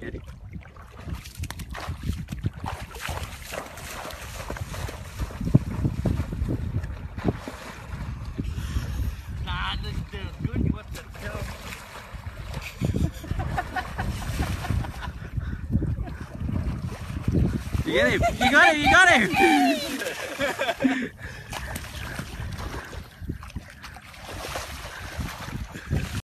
Get it. Nah, this is good. What the hell? You get him! You got him! You got him!